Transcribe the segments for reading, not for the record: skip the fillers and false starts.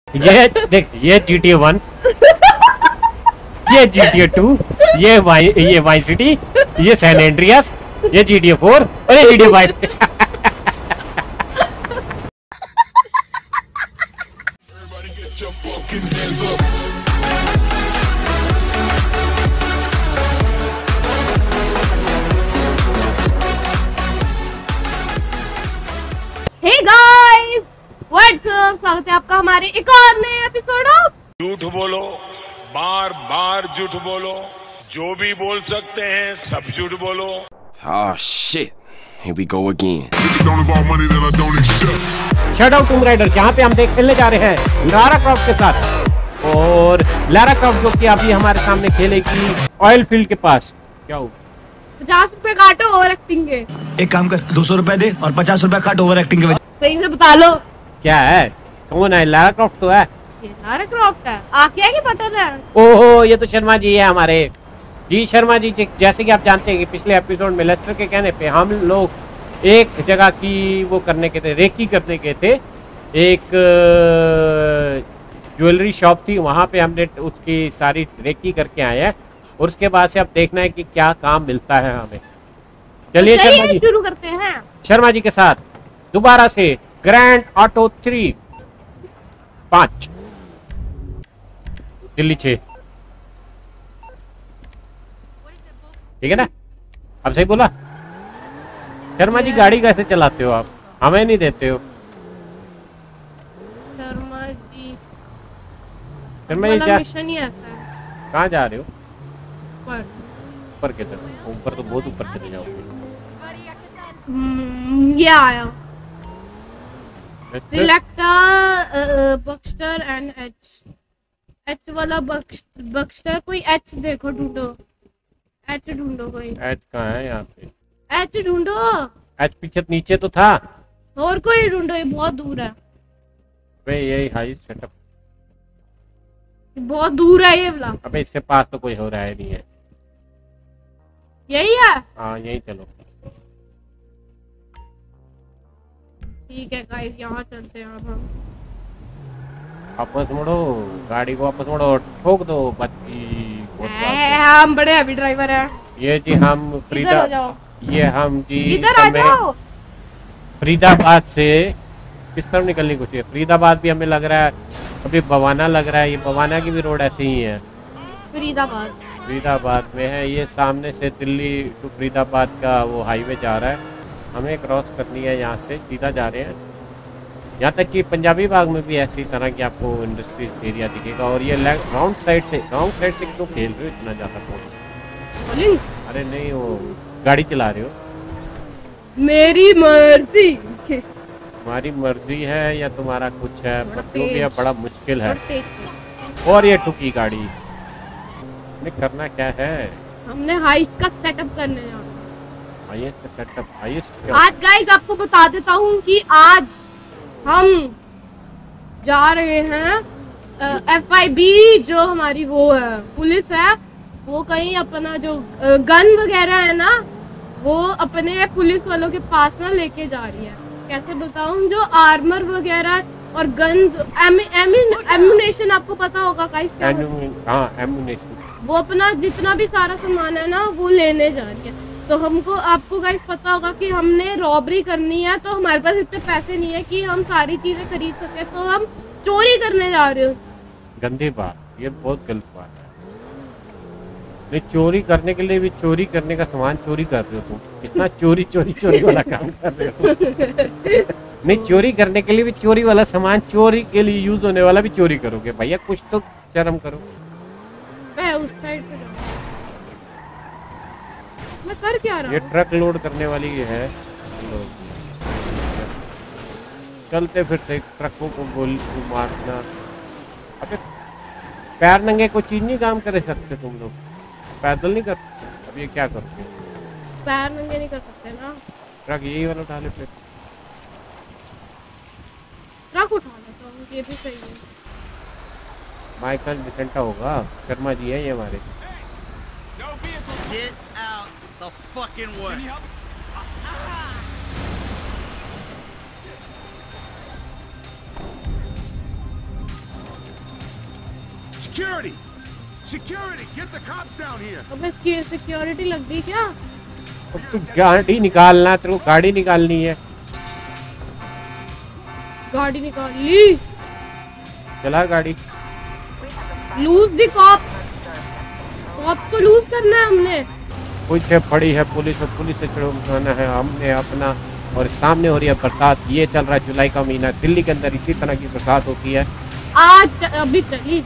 ये देख, ये GTA 1, ये GTA 2, ये वाई सिटी, ये सैन एंड्रियास, ये GTA 4 और ये GTA 5। हे गाइस, व्हाट्सअप, स्वागत है आपका हमारे एक और नए एपिसोड ऑफ झूठ बोलो, बार बार झूठ बोलो, जो भी बोल सकते हैं सब झूठ बोलो। Oh shit, here we go again. Shadow Tomb Raider, जहाँ पे हम खेलने जा रहे हैं लारा क्रॉफ्ट के साथ, और लारा क्रॉफ्ट जो कि अभी हमारे सामने खेलेगी ऑयल फील्ड के पास। क्या हो? 50 रुपए काटो ओवर एक्टिंग के। एक काम कर, 200 रुपए दे और 50 रुपए काट ओवर एक्टिंग के वजह। सही से बता लो क्या है, कौन है? लारा क्रॉफ्ट तो है। ये लारा क्रॉफ्ट है। आके है कि बटन है? ओहो, ये तो शर्मा जी है हमारे जी। शर्मा जी, जैसे कि आप जानते हैं कि पिछले एपिसोड में लेस्टर के कहने पे हम लोग एक जगह की वो करने के थे, रेकी करने के थे। एक ज्वेलरी शॉप थी, वहाँ पे हमने उसकी सारी रेकी करके आए हैं, और उसके बाद से अब देखना है कि क्या काम मिलता है हमें। चलिए तो शर्मा जी, शुरू करते हैं शर्मा जी के साथ दोबारा से ग्रैंड ऑटो 3 5 दिल्ली 6। ठीक है ना? अब सही बोला? शर्मा जी, गाड़ी कैसे चलाते हो आप? हमें नहीं देते हो। शर्मा जी, शर्मा जी क्या, मिशन ही ऐसा है। कहाँ जा रहे हो? पर ऊपर की तरफ? ऊपर तो बहुत ऊपर चले जाओगे। ये आया सिलेक्ट बक्स्टर एंड एच वाला बक्स्टर। कोई एच देखो, ढूंढो एच, ढूंढो कोई एच कहाँ है यहाँ पे? एच ढूंढो। एच पीछे नीचे तो था। और कोई ढूंढो, ये बहुत दूर है। भाई यही हाई सेटअप, बहुत दूर है ये वाला। अबे इससे पास तो कोई हो रहा है नहीं है। यही है? हाँ यही चलो। ठीक है गाइस, यहाँ चलते हैं अब हम। वापस मुड़ो, गाड़ी को वापस मुड़ो, ठोक दो बच्ची। हम बड़े अभी ड्राइवर हैं। ये जी हम इधर हो जाओ। ये हम जी इधर आ जाओ। फरीदाबाद से किस तरफ निकलनी कुछ है? फरीदाबाद भी हमें लग रहा है, अभी बवाना लग रहा है। ये बवाना की भी रोड ऐसे ही है। फरीदाबाद में है ये। सामने से दिल्ली टू फरीदाबाद का वो हाईवे जा रहा है, हमें क्रॉस करनी है। यहाँ से सीधा जा रहे हैं, यहाँ तक कि पंजाबी बाग में भी ऐसी तरह की आपको इंडस्ट्रियल एरिया दिखेगा। और ये राउंड साइड से क्यों खेल रहे हो इतना ज़्यादा फोन? अरे नहीं, वो गाड़ी चला रहे हो। मेरी मर्जी। तुम्हारी मर्जी है या तुम्हारा कुछ है, पर जो भी है बड़ा मुश्किल है। तेज। और ये टुकी गाड़ी में करना क्या है? हमने हाइस्ट का सेटअप करने जाना। हाईएस्ट सेटअप, हाईएस्ट आज गाइस आपको बता देता हूँ कि आज हम जा रहे हैं FIB, जो हमारी वो है पुलिस है, वो कहीं अपना जो गन वगैरह है ना, वो अपने पुलिस वालों के पास ना लेके जा रही है। कैसे बताऊँ, जो आर्मर वगैरह और गन, एम्यूनेशन, आपको पता होगा गाइस क्या? हाँ, एम्यूनेशन। वो अपना जितना भी सारा सामान है ना, वो लेने जा रही है। तो हमको, आपको गाइस पता होगा कि हमने रॉबरी करनी है, तो हमारे पास इतने पैसे नहीं है कि हम सारी चीजें खरीद सके, तो हम चोरी करने जा रहे हो। गंदी बात, ये बहुत गलत बात है। नहीं, चोरी करने के लिए भी चोरी करने का सामान चोरी कर रहे हो तुम। इतना चोरी वाला काम कर रहे हो। नहीं, चोरी करने के लिए भी चोरी वाला सामान, चोरी के लिए यूज होने वाला भी चोरी करोगे भैया, कुछ तो शर्म करो। मैं उस साइड पे जाऊँ, मैं कर क्या रहा हूँ? ये ट्रक लोड करने वाली है। चलते फिरते ट्रकों को गोली मारना। अबे पैर नंगे कोई चीज नहीं काम कर सकते तुम लोग? पैदल नहीं कर? अब ये क्या करते हो? पैर नंगे नहीं कर सकते ना। ट्रक यही वाला उठा ले, फिर ट्रक उठा लेता हूँ, ये भी सही है। माइकल डिसेंटा होगा, शर्मा जी है ये हमारे। Get out the fucking way. Security! Security! Get the cops down here! अबे सिक्योरिटी लग गई क्या? अब तू गाड़ी निकालना, तेरे को गाड़ी निकालनी है। गाड़ी निकाल ली। चला गाड़ी। लूज दी कॉप। कॉप को लूज करना है हमने। कुछ पड़ी है पुलिस, और पुलिस से छुड़वाना है हमने अपना। और सामने हो रही है बरसात, ये चल रहा है जुलाई का महीना, दिल्ली के अंदर इसी तरह की बरसात होती है। आज अभी चली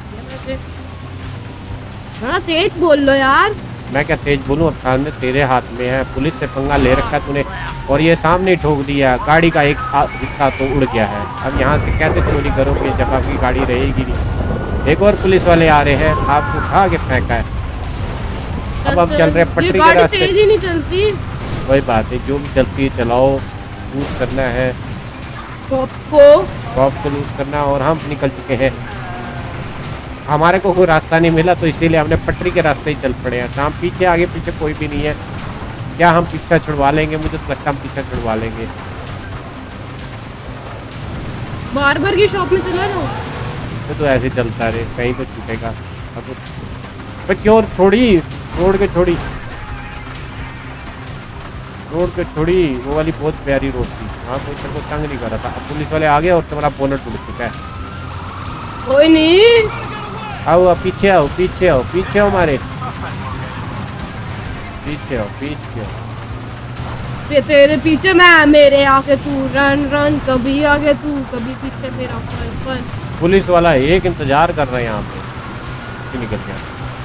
हाँ, तेज बोल लो यार। मैं क्या तेज बोलूं, अब सामने तेरे हाथ में है, पुलिस से पंगा ले रखा तूने, और ये सामने ठोक दिया। गाड़ी का एक हिस्सा तो उड़ गया है। अब यहाँ से कैसे चोरी करोगे जब आपकी गाड़ी रहेगी नहीं। एक और पुलिस वाले आ रहे हैं, आपको उठा के फेंका है। अब हम चल रहे हैं पटरी के रास्ते। तेज ही नहीं चलती। वही बात है, जो भी चलती है चलाओ, लूज करना है कॉप को लूज करना। और हम निकल चुके हैं, हमारे को कोई रास्ता नहीं मिला, तो इसीलिए हमने पटरी के रास्ते ही चल पड़े हैं। तो हम पीछे, आगे पीछे कोई भी नहीं है। क्या हम पीछा छुड़वा लेंगे? मुझे तो लगता है हम पीछा छुड़वा लेंगे। बार्बर की शॉप में चला जाओ। तो ऐसे चलता रहे, कहीं तो छूटेगा। अब क्यों छोड़ी, रोड के छोड़ी, वो वाली बहुत प्यारी रोड थी। हाँ, कोई तेरे को तंग नहीं कर रहा था। अब पुलिस वाले आ गए और तुम्हारा बोनट टूट चुका है। कोई नहीं, आओ पीछे आओ, पीछे आओ, पीछे आओ, हमारे पीछे आओ, पीछे आओ। तेरे पीछे मैं, मेरे आगे तू, रन रन, कभी आगे तू, कभी पीछे मेरा फन। पुलिस वाला एक इंतजार कर रहे हैं यहाँ पे, निकल गया।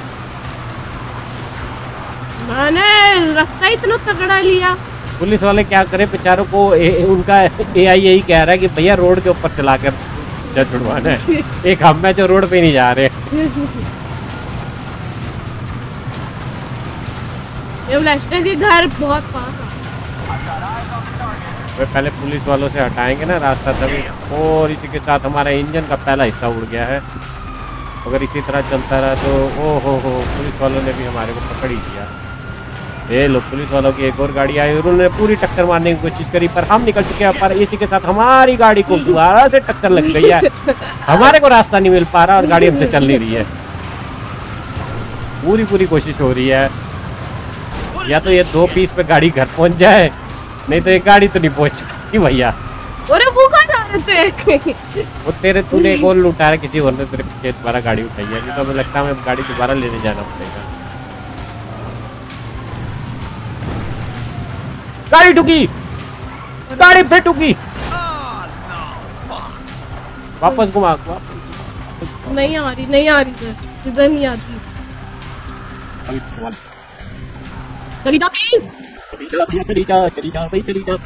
मैंने रास्ता इतना तगड़ा लिया। पुलिस वाले क्या करे बेचारों को, उनका एआई यही कह रहा है कि भैया रोड के ऊपर चलाकर छुड़वाना है। एक हम है जो रोड पे नहीं जा रहे। ये लेस्टर के घर बहुत पास है। पहले पुलिस वालों से हटाएंगे ना रास्ता तभी। और इसी के साथ हमारा इंजन का पहला हिस्सा उड़ गया है। अगर इसी तरह चलता रहा तो ओ हो, पुलिस वालों ने भी हमारे को पकड़ ही दिया। ये लो, पुलिस वालों की एक और गाड़ी आई और उन्होंने पूरी टक्कर मारने की कोशिश करी, पर हम निकल चुके हैं। पर इसी के साथ हमारी गाड़ी को दोबारा से टक्कर लग गई है। हमारे को रास्ता नहीं मिल पा रहा और गाड़ी हमसे चल नहीं रही है। पूरी कोशिश हो रही है, या तो ये 2 पीस पे गाड़ी घर पहुंच जाए, नहीं तो ये गाड़ी तो नहीं पहुंच सकती भैया। अरे वो कहाँ जा रहे थे? वो तूने एक और लुटा रहा, किसी और ने तेरे पीछे दोबारा गाड़ी उठाई है। नहीं तो हमें लगता है हमें गाड़ी दोबारा लेने जाना पड़ेगा। गाड़ी ठुकी, गाड़ी फिर ठुकी। वापस घुमा, नहीं आ रही सर, इधर नहीं आती। चली जा प्लीज। चली जा भाई, चली जा।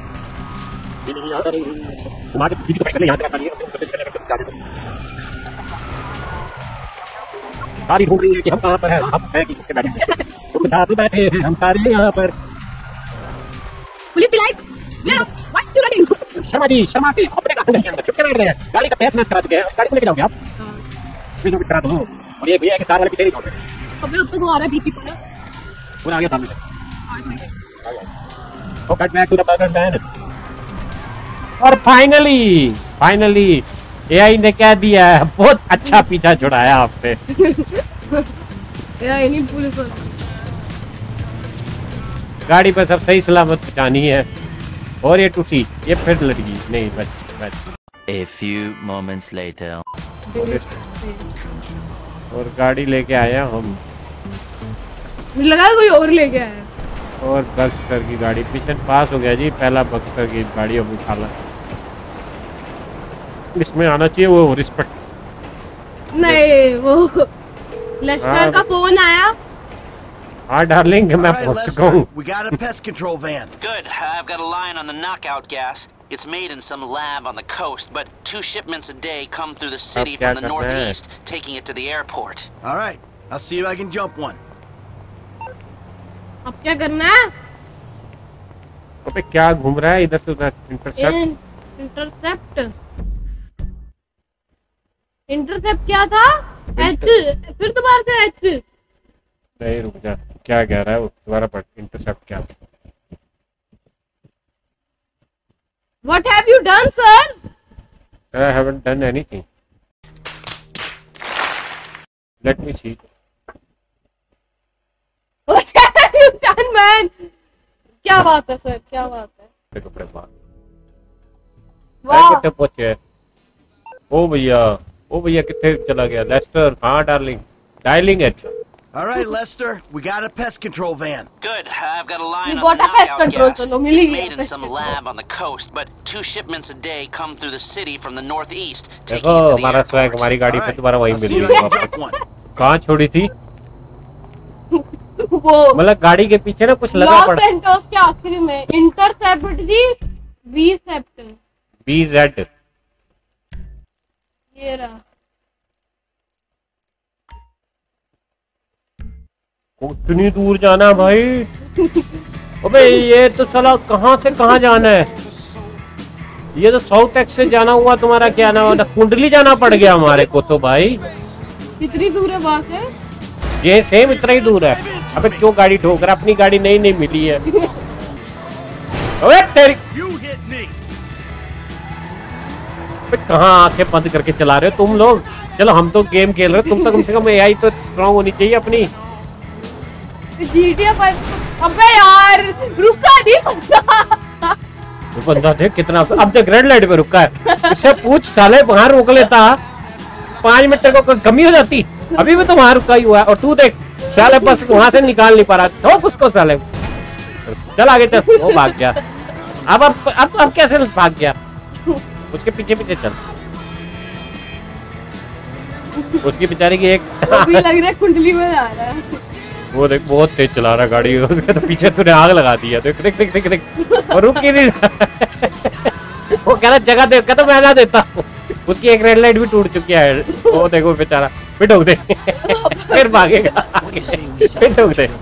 गाड़ी ढूंढ रही है कि हम कहाँ पर हैं। हम हैं कि किसके बैठे हैं, हम सारे यहाँ पर। पुलिस की light, what you running? Sharma ji अपने का अंदर चुप कर रहे हैं। गाड़ी का तहस नहस करा चुके हैं, गाड़ी को लेके जाओगे आप? बीच में करा दो। और ये भैया के कार वाले पीछे नहीं छोड़ रहे। अबे अब तक वो आ रहा है बीच में, पूरा आ गया सामने से। Oh cut back to the burger man. और फाइनली एआई ने कह दिया है, बहुत अच्छा पीछा छुड़ाया आपने। एआई नहीं, पुलिस वाला। गाड़ी पर सब सही सलामत पहुंचानी है। और ये टूटी, ये फिर लड़की नहीं बच। A few moments later. और गाड़ी लेके आया हम, मुझे लगा कोई और लेके आया। और बक्सर की गाड़ी, मिशन पास हो गया जी। पहला बक्सर की गाड़ी अब उठाला। इसमें आना चाहिए वो रिस्पेक्ट। नहीं, वो लेस्टर का फोन आया। हाँ डार्लिंग, मैं पहुंच चुका हूँ। We got a pest control van. Good. I've got a line on the knockout gas. It's made in some lab on the coast, but 2 shipments a day come through the city from the northeast, taking it to the airport. All right, I'll see if I can jump one. अब क्या करना है? अबे क्या घूम रहा है इधर से उधर? इंटरसेप्ट क्या था? एच, फिर दोबारा से एच। नहीं रुक जा, क्या कह रहा है वो? दोबारा पढ़, इंटरसेप्ट क्या? What have you done, sir? I haven't done anything. Let me see. Man क्या बात है सर, क्या बात है। कपड़े बात वाह पहुंचे। ओ भैया कितने चला गया लेस्टर। हाँ डार्लिंग, डायलिंग है। All right, Lester, we got a pest control van. Good. I've got a line You on got the a pest knockout control, gas. so no milli- It's made in some lab on the coast, but 2 shipments a day come through the city from the northeast, taking देखो it to the हमारा swag airport. हमारी गाड़ी All पे right, दोबारा वहीं I'll mill see you गई on वापस। jump one. कहाँ छोड़ी थी? वो मतलब गाड़ी के पीछे ना कुछ लगा लॉस पड़ा। सैंटोस के आखिरी में इंटरसेप्ट जी बीसेप्ट BZ। ये रहा। इतनी दूर जाना है भाई। अबे ये तो साला कहाँ से कहाँ जाना है? ये तो साउथ एक्स से जाना हुआ तुम्हारा, क्या नाम है, कुंडली जाना पड़ गया हमारे को तो भाई। कितनी दूर है वहां से? ये सेम इतना ही दूर है। अबे क्यों गाड़ी ठोक रहा? अपनी गाड़ी नहीं मिली है। अबे तेरी कहाँ आंखें बंद करके चला रहे हो तुम लोग? चलो हम तो गेम खेल रहे हो, तुम तो कम से कम AI तो स्ट्रांग होनी चाहिए अपनी। GTA 5। अबे यार रुका नहीं बंदा। तो बंदा देख कितना, अब देख रेड लाइट पे रुका है। इससे पूछ साले वहां रोक लेता 5 मिनट को कमी हो जाती। अभी भी तो वहां रुका ही हुआ है और तू देख साले बस वहां से निकाल नहीं पा रहा। ठोक उसको साले। चल आगे चल। वो भाग गया। अब कैसे भाग गया? उसके पीछे पीछे चल। उसकी बेचारी की एक अभी लग रहा है कुंडली में आ रहा है। वो देख बहुत तेज चला रहा गाड़ी। उसके तो पीछे तूने आग लगा दी है। देख देख देख देख देख और रुक ही नहीं रहा। वो कह रहा जगह दे, कहता मैं ना देता हूँ। उसकी एक रेड लाइट भी टूट चुकी है। वो देखो बेचारा फिर ठोक दे। फिर भागेगा। फिर ठोक दे।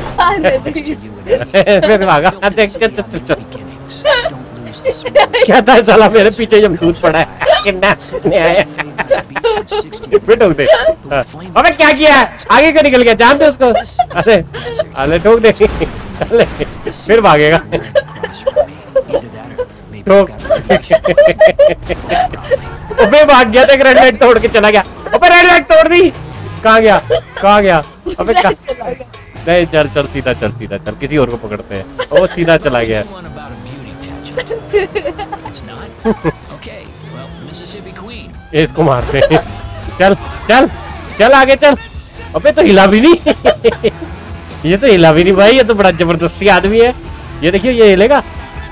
फिर भागा। देख चल चल चल। क्या था साला मेरे पीछे जब दूध पड़ा है। कितना फिर ठोक दे। अबे क्या किया है? आगे क्यों निकल गया? जानते उसको? अरे अरे ठोक दे। अरे फिर भागेगा। ठोक। अबे भाग गया था, रेड लाइट तोड़ के चला गया। अबे रेड लाइट तोड़ दी। कहाँ गया? कहाँ गया? अबे नहीं चल चल सीधा चल, सीधा चल, किसी और को पकड़ते हैं। वो सीधा चला गया। इसको मारते हैं। चल चल चल आगे चल। अबे तो हिला भी नहीं। ये तो हिला भी नहीं भाई। ये तो बड़ा जबरदस्ती आदमी है। ये देखिए ये हिलेगा।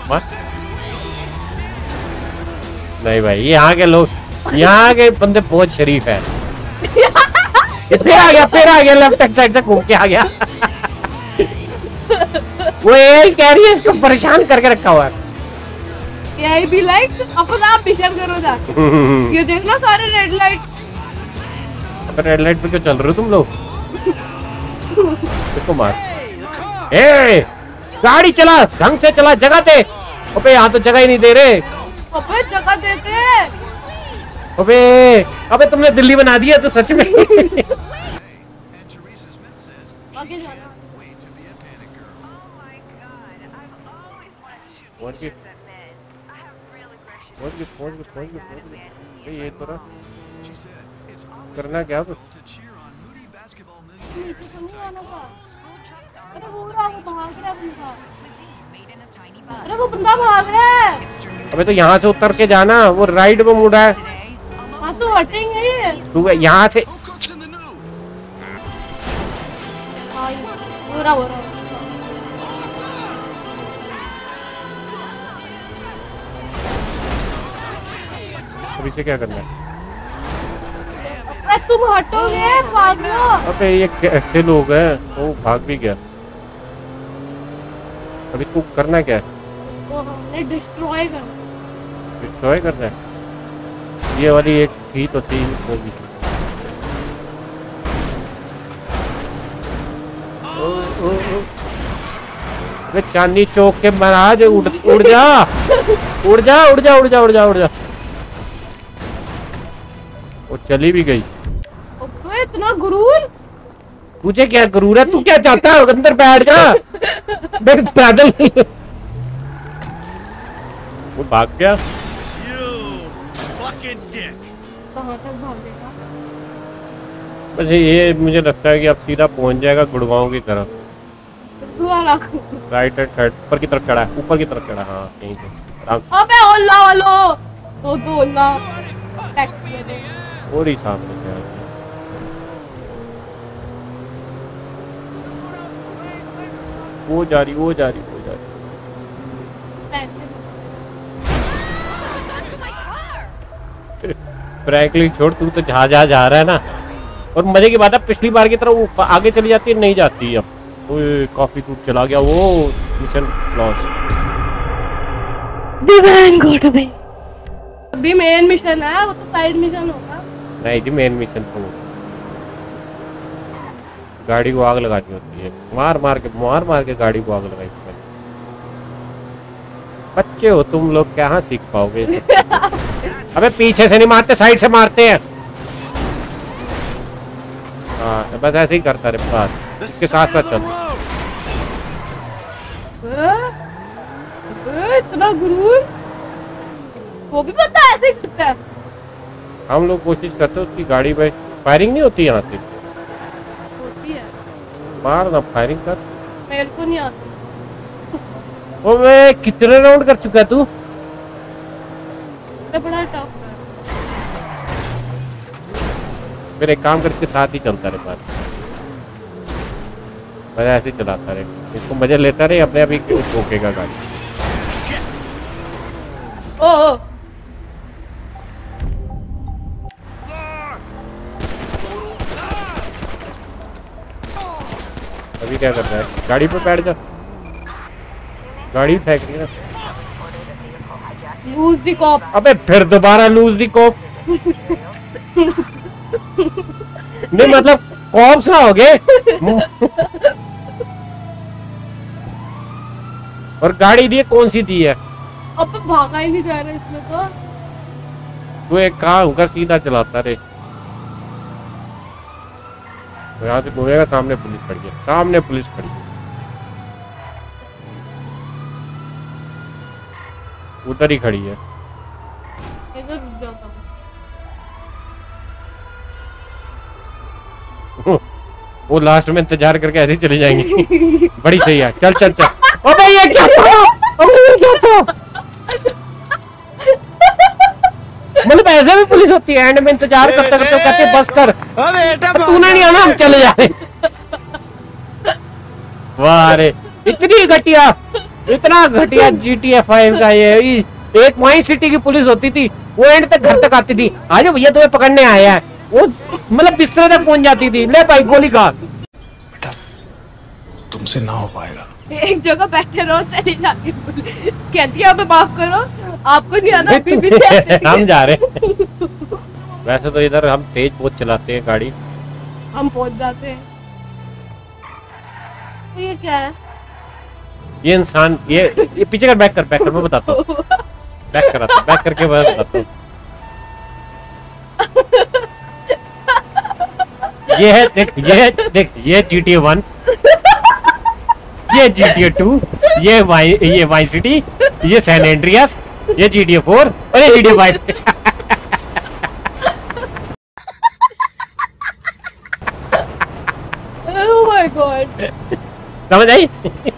नहीं भाई यहाँ के लोग, यहाँ के बंदे बहुत शरीफ है। फिर आ गया लेफ्ट साइड से घूम के आ गया। वो यही कह रही है इसको परेशान करके रखा हुआ है। यही भी लाइक अपन आप मिशन करो जाके। ये देखना सारे रेड लाइट। रेड लाइट पे क्यों चल रहे हो तुम लोग? इसको मार। ए गाड़ी चला ढंग से, चला जगह दे। अबे यहाँ तो जगह ही नहीं दे रहे। अबे जगह देते। अबे तुमने दिल्ली बना दिया तो सच में। आगे जाना। ये तो करना क्या? अरे वो बंदा भाग रहा है। अबे तो यहाँ से उतर के जाना, वो राइट पे मुड़ा है। हाँ तो हटेंगे। तू यहाँ से हो रहा अभी से क्या करना है? अरे तुम हटोगे भाग लो। अबे ये कैसे लोग हैं? वो भाग भी गया। अभी तू करना क्या है? वो हमने डिस्ट्रॉय करना। डिस्ट्रॉय करना है? ये वाली एक थी तो थी होगी। अबे चांदनी चौक के महाराज उड़ जा। उड़ जा उड़ जा उड़ जा उड़ जा उड़ जा। वो चली भी गई। अबे इतना गुरूर। तुझे क्या गुरूर है? तू क्या चाहता है? अंदर बैठ जा। पैदल वो भाग गया। कहाँ तक भागेगा? बस ये मुझे लगता है कि अब सीधा पहुंच जाएगा गुड़गांव की तरफ। राइट हैंड साइड ऊपर की तरफ चढ़ा है, ऊपर की तरफ चढ़ा। हाँ यहीं पे। अबे ओला वालो दो ओला टैक्सी दे और ही सामने से वो जा रही। फ्रैंकलिन छोड़, तू तो जा रहा है ना। और मजे की बात है पिछली बार की तरह आगे चली जाती है, नहीं जाती अब। ओए काफी दूर चला गया वो। Mission lost. अभी मेन मिशन है, वो तो साइड मिशन होगा। नहीं जी मेन मिशन तो गाड़ी को आग लगानी होती है। मार मार के गाड़ी को आग लगाई। बच्चे हो तुम लोग, कहाँ सीख पाओगे। अबे पीछे से नहीं मारते, साइड से मारते हैं। हाँ बस ऐसे ही करता रहे बात, इसके साथ साथ चल। इतना गुरूर वो भी पता है ऐसे करता है। हम लोग कोशिश करते हैं उसकी गाड़ी पे फायरिंग नहीं होती, यहाँ से होती है। मार ना, फायरिंग कर। मेरे को नहीं आती। ओ मैं कितने राउंड कर चुका है तू? बड़ा टफ है। फिर एक काम कर, इसके साथ ही चलता रहे बात, बस ऐसे ही चलाता रहे, इसको मजे लेता रहे, अपने आप ही ठोकेगा गाड़ी। ओ अभी क्या कर रहा है? गाड़ी पे बैठ जा, गाड़ी फेंक रही है। Lose the cop. अबे फिर दोबारा लूज द कॉप। नहीं मतलब कॉप्स ना हो गए। और गाड़ी दी कौन सी दी है? अब तो भागा ही नहीं जा रहा इसमें तो। तू एक काम कर, सीधा चलाता रहे। यहाँ से घूमेगा, सामने पुलिस खड़ी है, सामने पुलिस खड़ी है। उधर ही खड़ी है। इधर रुक जाता हूँ। वो लास्ट में इंतजार करके ऐसे ही चले जाएंगे। बड़ी सही है, चल चल चल। अबे ये क्या था? अबे ये क्या था? मतलब ऐसे भी पुलिस होती है, एंड में इंतजार करते करते कहते बस कर, तूने नहीं आना, हम चले जा रहे। वाह रे, इतनी घटिया, इतना घटिया GTA 5 का ये। एक वाइन सिटी की पुलिस होती थी, वो एंड तक घर तक आती थी, आज भैया तुम्हें पकड़ने आया है, वो मतलब बिस्तर तक पहुंच जाती थी, ले भाई गोली खा। बेटा तुमसे ना हो पाएगा। एक जगह बैठे रहो, चली जाती पुलिस, कहती है माफ करो आपको नहीं आना। हम जा रहे हैं। वैसे तो इधर हम तेज बहुत चलाते हैं गाड़ी, हम पहुंच जाते हैं। तो ये क्या है? ये इंसान, ये पीछे कर, बैक कर, मैं बताता हूँ। बैक कराता, बैक करके मैं बताता हूँ। ये है देख, ये GTA 1, ये GTA 2, ये वाई सिटी, ये सैन एंड्रियास, ये GTA 4 और ये GTA 5। Oh my God! समझ आई?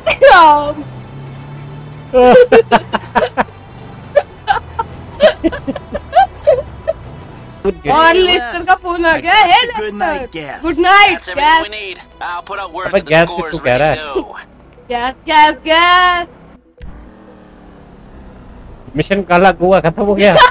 और लेस्टर का फोन आ गया है। Good night That's everything we need. I'll put out word अबे that the गैस score किसको is कह रहा ready है? to go. गैस। मिशन काला कुआ खत्म हो गया।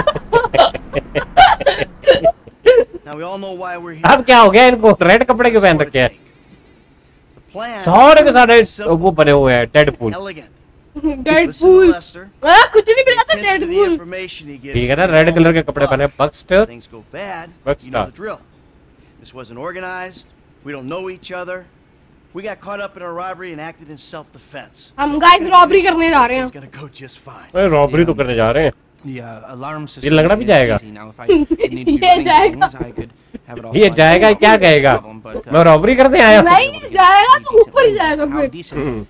Now we all know why we're here. अब क्या हो गया इनको? रेड कपड़े क्यों पहन रखे हैं? The plan सारे के सारे is simple, वो बने हुए हैं Deadpool. elegant. Deadpool. Listen to Lester. कुछ नहीं मिला था Attention to the Deadpool. information he gives ठीक है ना, you. रेड कलर के कपड़े पहने, बक्स्टर। Things go bad, Buck you know stop. the drill. This wasn't organized. We don't know each other. We got caught up in a robbery and acted in self-defense. हम guys robbery करने जा रहे हैं। It's gonna go just fine. अरे robbery तो करने जा रहे हैं। ये लगड़ा भी जाएगा। ये जाएगा। ये जाएगा क्या कहेगा? मैं रॉबरी करने आया हूँ। नहीं जाएगा तो ऊपर ही जाएगा फिर।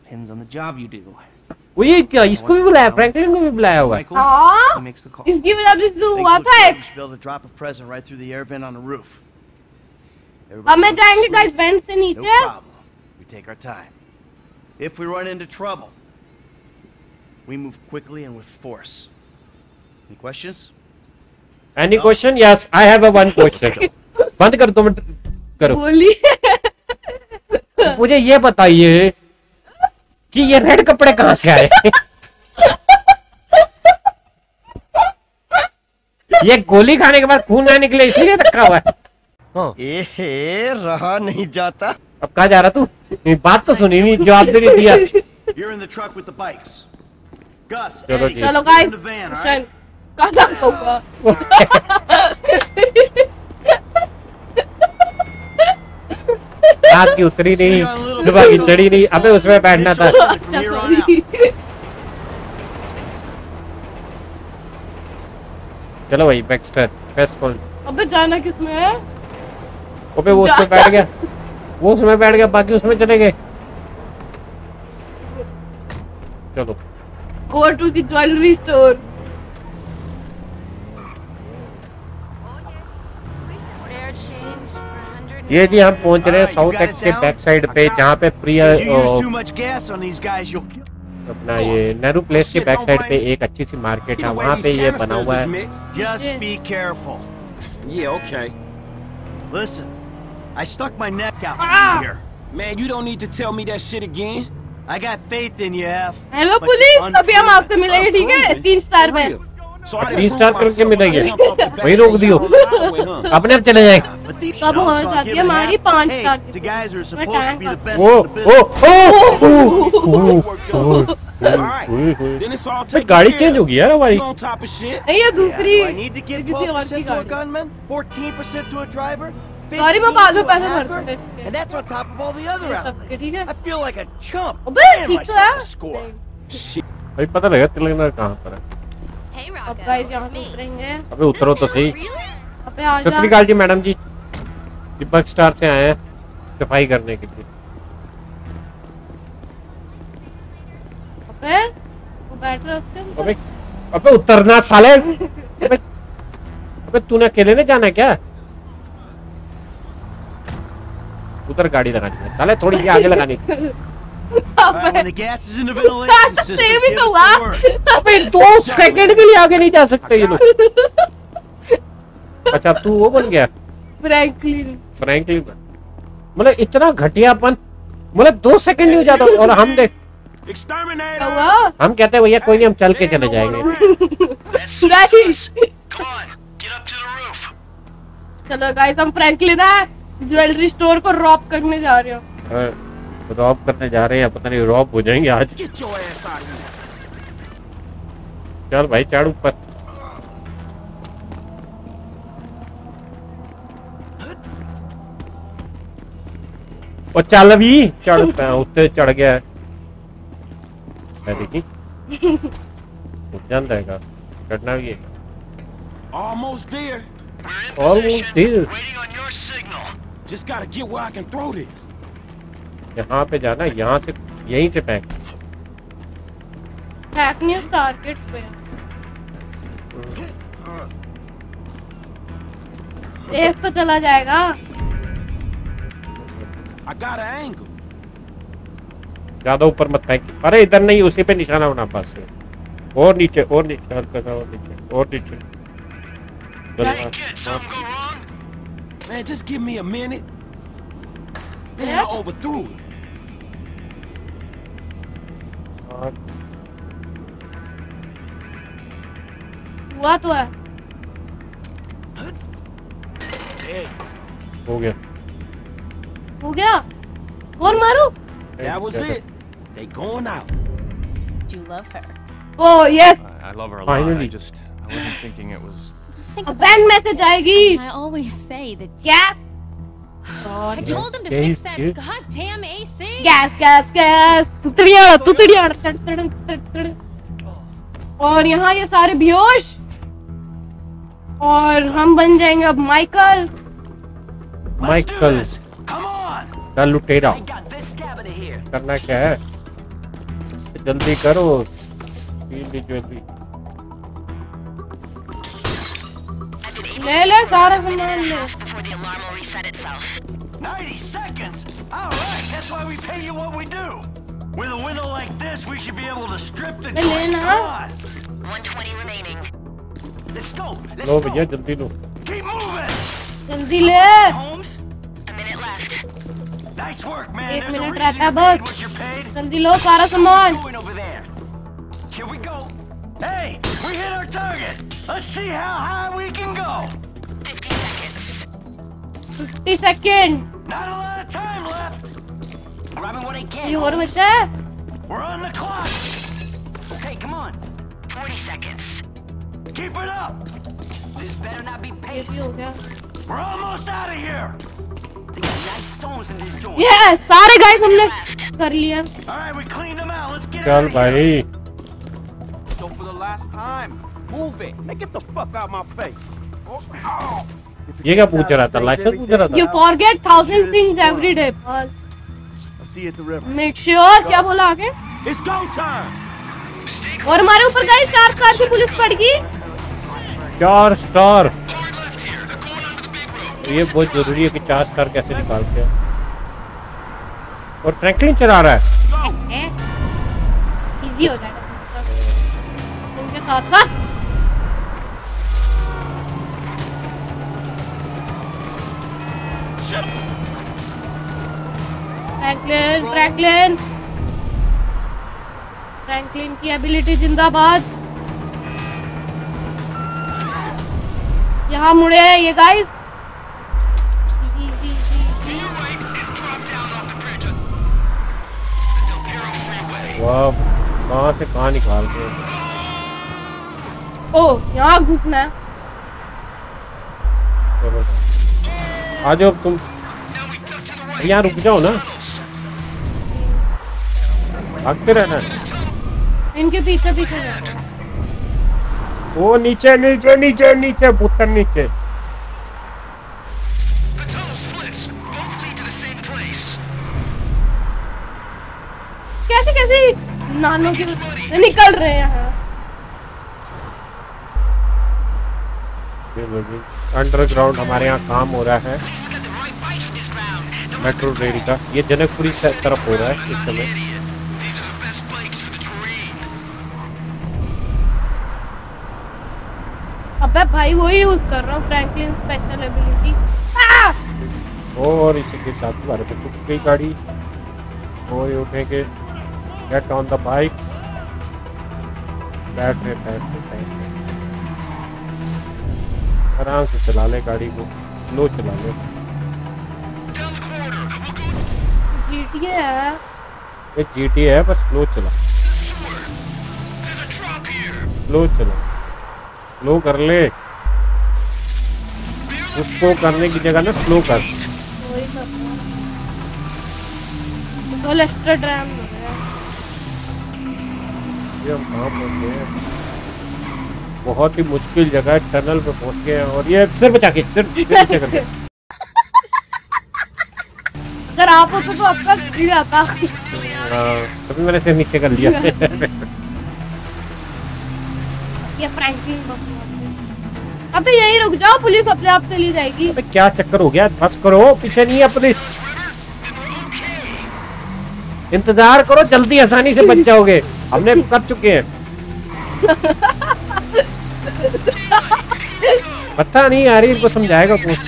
वो ये क्या, इसको भी बुलाया, फ्रैंकलिन को भी बुलाया हुआ है। हाँ, इसकी वजह से तो हुआ था एक। Things go, we should be able to drop a present right through the air vent on the roof. अब मैं जाएंगे गाइस वेंट से No नीचे। problem. We take our time. If we run into trouble, we move quickly and with force. Any questions? Any question? Yes, I have a one question. बंद कर दो minute करो। बोली मुझे ये बताइए कि ये रेड कपड़े कहाँ से आए? ये गोली खाने के बाद खून ना निकले इसलिए रखा हुआ है। रहा नहीं जाता। अब कहाँ जा रहा तू? बात तो सुनी नहीं, जवाब दे नहीं दिया। You're in the truck with the bikes. Gus, चलो Eddie, जी। चलो get guys in the van, all right? कहाँ होगा? रात की उतरी नहीं, सुबह की चढ़ी नहीं, अबे उसमें बैठना था। From here on out. चलो भाई बैक्स्टर फेस्ट कॉल। अबे जाना किसमें है? अबे वो उसमें बैठ गया, वो उसमें बैठ गया, बाकी उसमें चले गए। चलो Go to the jewelry store. ये जी हम पहुंच रहे हैं साउथ एक्स के बैक साइड पे, जहाँ पे प्रिया If you use too much gas on these guys, you'll kill. अपना ये नेहरू प्लेस के बैक साइड पे एक अच्छी सी मार्केट है, वहाँ पे ये बना हुआ है। Just be careful. Yeah, okay. Listen, I stuck my neck out here. Man, you don't need to tell me that shit again. I got faith in you, F. Hello but police, you're अभी हम आपसे मिलेंगे, ठीक है? 3 star में। So I 3 star करके मिलेंगे, वही रोक दियो, अपने आप चले जाएंगे। But these कब हो जाती है हमारी 5 स्टार the guys are मैं supposed to be the best oh in the business. Then it's all taken गाड़ी care चेंज of. हो गई यार हमारी। You on top of shit. नहीं ये दूसरी Do I need to give किसी और 12% की to a गाड़ी। gunman, 14% to a driver, गाड़ी में 15% बाद में to a पैसे hacker, भरते हैं। and that's on top of all the other ये सब outlets. के, ठीक है? I feel like a chump. अबे Paying ठीक तो myself a है। score. Shit. भाई पता लगा तिलकनगर कहाँ पर है। अब गाइस यहाँ से उतरेंगे। अबे उतरो तो सही। अबे आ सत जा। श्री अकाल जी मैडम जी, दीपक स्टार से आए हैं सफाई करने के लिए। अबे वो बैठ रहे उसके अंदर। अबे अबे उतरना साले। अबे तूने अकेले ने जाना है क्या? उधर गाड़ी लगानी है साले, थोड़ी सी आगे लगानी। All right, when the gas is in the ventilation system, Save it give us हुआ। the word. अबे 2 सेकंड के लिए आगे नहीं जा सकते ये लोग। अच्छा अब तू वो बन गया फ्रैंकलिन। फ्रैंकलिन, मतलब इतना घटियापन, मतलब 2 सेकंड नहीं हो जाता। और हम देख, Exterminator. क्या हुआ? हम कहते हैं भैया कोई नहीं, हम चल के चले जाएंगे। चलो गाइस हम फ्रैंकलिन है, ज्वेलरी स्टोर को रॉब करने जा रहे हो। रॉब करने जा रहे हैं, पता नहीं रॉब हो जाएंगे आज। Get your ass out of here. चल भाई चढ़ ऊपर। और चल अभी चढ़, उत्ते चढ़ गया है। देखी जान रहेगा, चढ़ना भी है। Almost there. Almost there. Just gotta get where I can throw this. यहाँ पे जाना, यहाँ से यहीं से फेंक। हैकनियस टारगेट पे एक तो चला जाएगा। I got an angle. ज्यादा ऊपर मत फेंक। अरे इधर नहीं, उसी पे निशाना होना बस। और नीचे, और नीचे, हल्का सा और नीचे, और नीचे। Man, just give me a minute. Man, I overthrew it. हुआ तो है। हो गया, हो गया। कौन मारू? That was it. They going out. You love her. Oh yes. I love her a lot. Finally. I wasn't thinking it was. Band message आएगी। I always say that. Gas I told them to fix that goddamn AC. Gas gas gas. तुतड़ियां तुतड़ियां। और यहाँ ये सारे बेहोश, और हम बन जाएंगे अब माइकल। माइकल का लुटेरा। करना क्या है, जल्दी करो। ज्वेलरी ले ले सारा सामान ले। 90 seconds? All right, that's why we pay you what we do. With a window like this, we should be able to strip the joint. Come on. 120 remaining. Let's go. लो भैया जल्दी लो। Keep moving. जल्दी ले। Holmes, a minute left. Nice work, man. 1 minute रहता है बस। जल्दी लो सारा सामान। Here we go. Hey, we hit our target. Let's see how high we can go. 50 seconds. 50 seconds. Not a lot of time left. Grabbing what I can. ये और बचा है? We're on the clock. Okay, come on. 40 seconds. Keep it up. This better not be paced. We're almost out of here. They got nice stones in this joint. Yes, सारे guys हमने कर लिया। All right, we cleaned them out. Let's get चल भाई। So for the last time, move it. Now get the fuck out my face. ये क्या पूछ रहा था? लाइसेंस पूछ रहा था? You forget 1000 things every day. I'll see you at the river. Make sure क्या बोला आगे? It's go time. और हमारे ऊपर गाइस 4 स्टार की पुलिस पड़ गई। 4 स्टार। तो ये बहुत जरूरी है कि 4 स्टार कैसे निकालते हैं। और फ्रैंकलिन चला रहा है। इजी हो जाएगा उनके साथ साथ। फ्रैंकलिन की एबिलिटी जिंदाबाद। यहाँ मुड़े हैं ये गाइस। वाह, कहाँ से कहाँ निकाल रहे? ओ, यहाँ घुसना है। चलो, आ जाओ तुम। यहाँ रुक जाओ ना। भागते रहना। इनके पीछे पीछे जाओ। वो नीचे नीचे नीचे नीचे पुत्तर नीचे। कैसे कैसे नानों के निकल रहे हैं यहाँ। अंडरग्राउंड हमारे यहाँ काम हो रहा है मेट्रो रेल का। ये जनकपुरी तरफ हो रहा है इस समय। अबे भाई वही यूज कर रहा हूँ फ्रैंकलिन स्पेशल एबिलिटी। और इसी के साथ हमारे पे टूट गई गाड़ी। और ये उठेंगे। Get on the bike. बैठ रहे आराम से चला ले गाड़ी को। स्लो चला ले। GTA है। ये GTA है, बस स्लो चला। स्लो चला। स्लो कर ले। उसको करने की जगह ना स्लो कर। तो लेस्टर ड्राम ये हम कहाँ पहुँच गए हैं? बहुत ही मुश्किल जगह है। टनल पे पहुँच गए हैं। और ये सिर बचा के सिर नीचे कर दे। अगर आप हो तो आपका फ्री आता। तभी मैंने सिर नीचे कर लिया। ये फ्रैंकलिन अबे यही रुक जाओ, पुलिस अपने आप चली जाएगी। अबे क्या चक्कर हो गया? बस करो, पीछे नहीं है पुलिस। इंतजार करो, जल्दी आसानी से बच जाओगे। हमने कर चुके हैं। पता नहीं यार, इनको समझाएगा कौन?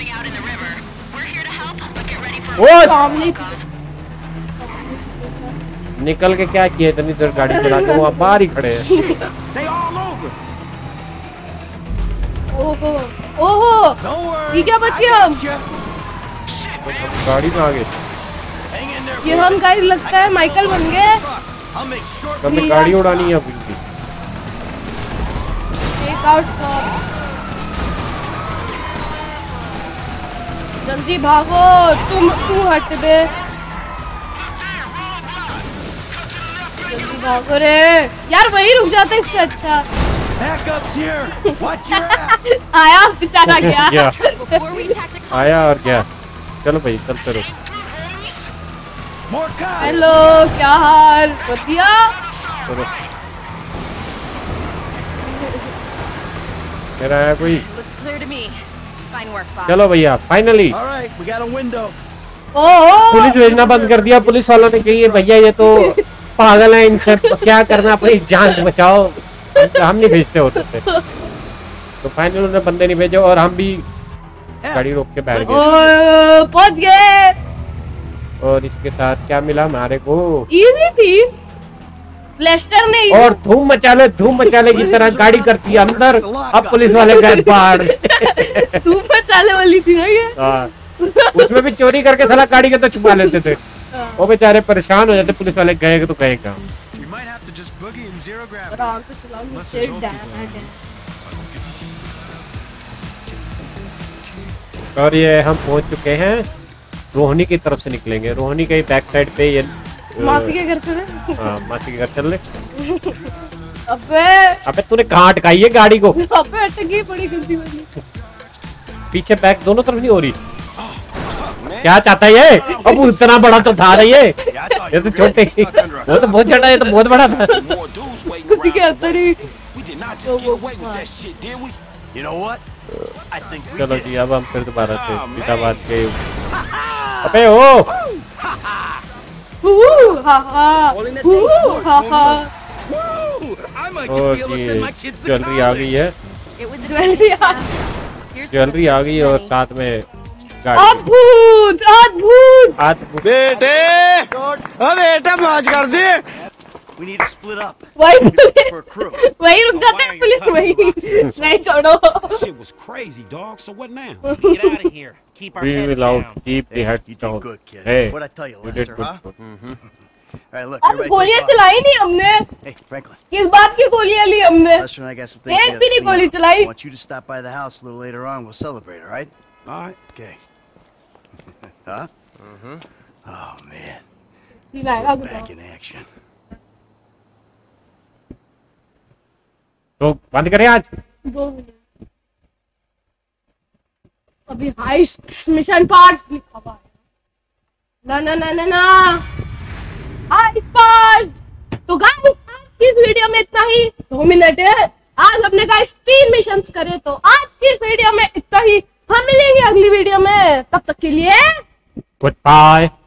निकल के क्या किया? इतनी देर गाड़ी चला के वो बाहर ही खड़े हैं। ओहो ओहो, ये क्या बच गया? हम गाड़ी में आ गए। ये हम गाइस लगता है माइकल बन गए। हमें गाड़ी उड़ानी है अभी। Take out stop. जल्दी भागो, तुम हट दे। जल्दी भागो रे यार, वही रुक जाता है इससे अच्छा। आया बेचारा गया। आया और क्या? चलो भाई चलते रहो। हेलो, क्या हाल? बढ़िया। चलो मेरा है कोई। चलो भैया finally All right, we got a window. Police भेजना बंद कर दिया। पुलिस वालों ने कही भैया ये तो पागल है, इनसे क्या करना, अपनी जान से बचाओ। हम नहीं भेजते होते थे, तो फाइनली उन्होंने बंदे नहीं भेजे और हम भी गाड़ी रोक के बैठ गए। पहुंच गए। और इसके साथ क्या मिला हमारे को? इजी थी। लेस्टर ने और धूम मचाले की तरह गाड़ी करती है अंदर। अब पुलिस वाले गए बाहर। धूम मचाले वाली थी ना ये। उसमें भी चोरी करके साला गाड़ी के तो छुपा लेते थे। वो बेचारे परेशान हो जाते, पुलिस वाले गए तो गए कहाँ। और ये हम पहुंच चुके हैं, रोहिणी की तरफ से निकलेंगे। रोहिणी के बैक साइड पे ये मासी के घर चले। हाँ मासी के घर चल ले। अबे तूने कहाँ अटकाई है गाड़ी को? अबे अटकी बड़ी गलती वाली। पीछे बैक दोनों तरफ नहीं हो रही। क्या चाहता है ये? अब इतना बड़ा तो था रही है, ये तो छोटे। वो तो बहुत छोटा, ये तो बहुत बड़ा था। उसी के अंदर ही। You know what? I think we चलो did. जी अब हम फिर दोबारा से फरीदाबाद के। अबे ओ ज्वेलरी आ गई है, ज्वेलरी आ गई और साथ में अद्भुत अद्भुत अद्भुत। बेटा मौज कर दे। We need to split up. वही For a crew. वही रुक जाते हैं पुलिस वही। नहीं छोड़ो। Shit was crazy, dog. So what now? Get out of here. Keep our We heads will out down. keep the head You did down. good, kid. Hey, What'd I tell you, you did Lester, good. huh? All right, look, अब everybody गोलियां take off. चलाई नहीं हमने। Hey, Franklin. किस बात की गोलियां ली हमने? Lester and I got some things एक we भी gotta नहीं clean गोली up. चलाई। I want you to stop by the house a little later on. We'll celebrate, all right? All right. Okay. Huh? Oh, man. Back in action. तो बंद करें आज। 2 minute अभी हाइस्ट मिशन पार्ट्स लिखा हुआ है। ना हाइस्ट पार्ट्स। तो गाइस आज की इस वीडियो में इतना ही। 2 मिनट है। आज हमने गाइस 3 मिशंस करे, तो आज की इस वीडियो में इतना ही। हम मिलेंगे अगली वीडियो में, तब तक के लिए गुड बाय।